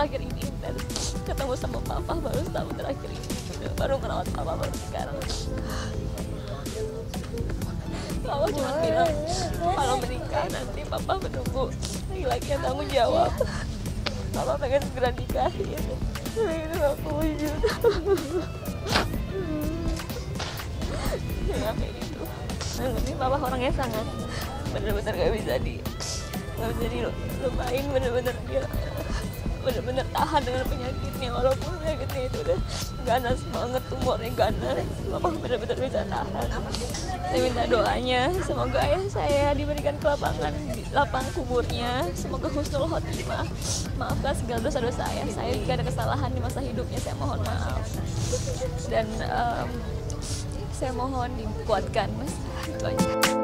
terakhir ini dan ketemu sama papa baru setahun terakhir ini, baru merawat papa baru sekarang. Papa cuma bilang kalau menikah nanti papa menunggu laki-laki yang tanggung jawab. Papa pengen segera nikahin, tapi itu gak wujud. Ya kayak gitu. Nah, ini papa orangnya sangat bener-bener gak bisa dilupain, bener-bener dia bener-bener tahan dengan penyakitnya, walaupun penyakitnya itu udah ganas banget, tumornya ganas, papa bener-bener bisa tahan. Saya minta doanya, semoga ayah saya diberikan kelapangan di lapang kuburnya, semoga husnul khotimah, maafkan segala dosa-dosa ayah saya jika ada kesalahan di masa hidupnya, saya mohon maaf. Dan saya mohon dikuatkan, Mas, itu aja.